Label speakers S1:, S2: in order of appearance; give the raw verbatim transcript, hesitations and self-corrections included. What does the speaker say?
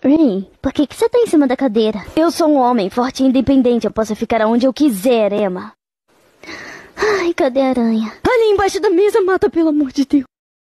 S1: Ei, por que que você tá em cima da cadeira? Eu sou um homem forte e independente. Eu posso ficar aonde eu quiser, Emma. Ai, cadê a aranha? Ali embaixo da mesa, mata, pelo amor de Deus.